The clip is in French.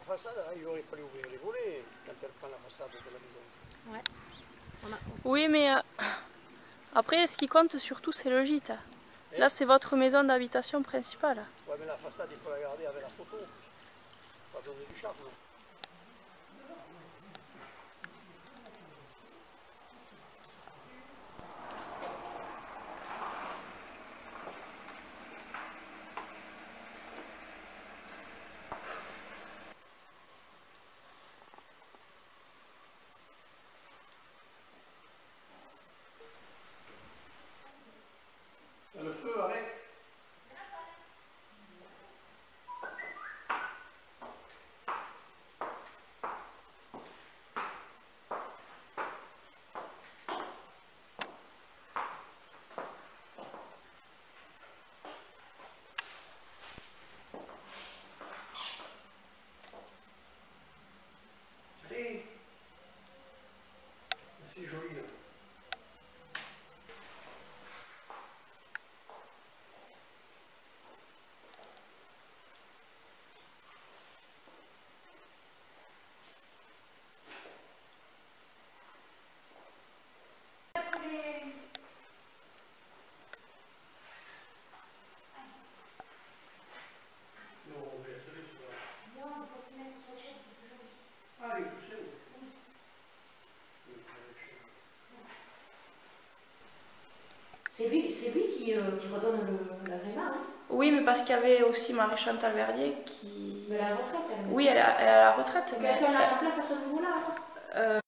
façade, là, il aurait fallu ouvrir les volets quand elle prend la façade de la maison. Ouais. Oui, mais après, ce qui compte surtout, c'est le gîte. Là, c'est votre maison d'habitation principale. Ouais, mais la façade, il faut la garder avec la photo. Ça donne du charme. Il y a le feu avec. Allez. C'est joli là. C'est lui qui redonne l'agrément, hein? Oui, mais parce qu'il y avait aussi Marie-Chantal Verdier qui... Mais la retraite, elle. Oui, elle est à la retraite. Quelqu'un la remplace à ce niveau-là, alors